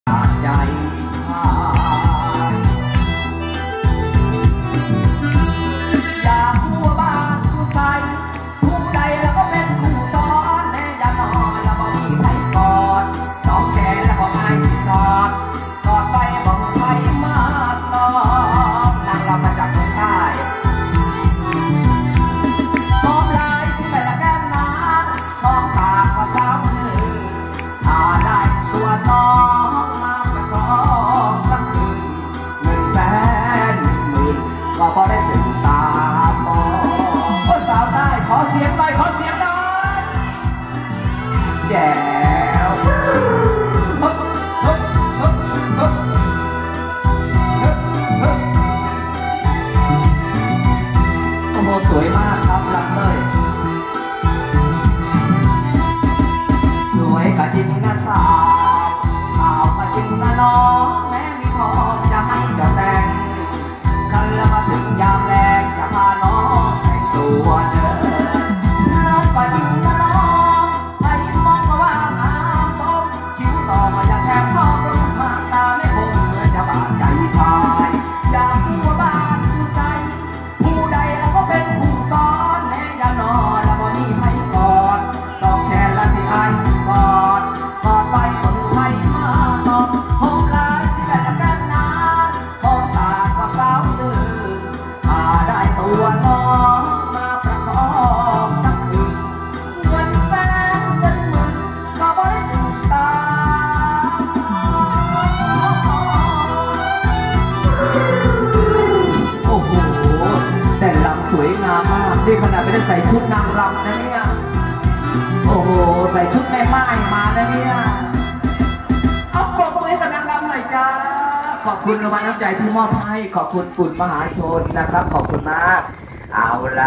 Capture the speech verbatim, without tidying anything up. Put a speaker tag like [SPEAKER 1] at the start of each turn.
[SPEAKER 1] ใจอยากผู้บ้านผู้ใส่ผู้ใดแล้วก็เป็นผู้สอนแม่ยานอนแล้วก็มีไผ่กอดสองแขนแล้วก็ไอ้สิสอดกอดไปบอกไผ่มาตอนนางเรามาจากเมืองใต้พร้อมลายที่ไปละแก้มน้ำท้องตาก็สาวหนึ่งอาได้ตัวน้องมาประกอบสักคืนหนึ่งแสนหมื่นก็พอได้ถึงตาพอโอ้สาวได้ขอเสียงหน่อยขอเสียงหน่อยแจ๋วโอ้โหสวยมากครับรักเลยสวยกะจริงนะสาวข่าวกะจริงนะน้องแม้มีทองจะให้จะแต่งคันละมาถึงยามแรงจะพาน้องแต่งตัวเดินน้องกะจริงนะน้องไปมองมาว่างามสมคิ้วต่อมาจากแทบท้องรุ่งมาตาไม่คงเหมือนจะบาดใจชายอยากรู้ว่าบ้านผู้ใส่ผู้ใดแล้วก็เป็นผู้สอนแม่ยานอนแล้วก็นี่ให้กอดสองแขนและที่ไอ้สอดกอดไปก็มือให้มาตอบห้องลายสิแต่ละกันนานห้องตาก็สาวดื้ออาได้ตัวน้องมาประกอบสักคืนเงินแสนเงินหมื่นก็บ่ได้ถึงตาโอ้โหแต่ลำสวยงามมากนี่ขนาดไม่ได้ใส่ชุดนางรำนะเนี่ยโอ้โหใส่ชุดแม่ไม้มานะเนี่ยเอาปรบมือให้กับนางรำหน่อยจ้าขอบคุณรางวัลน้ำใจที่มอบให้ขอบคุณปุ่นมหาชนนะครับขอบคุณมากเอาละ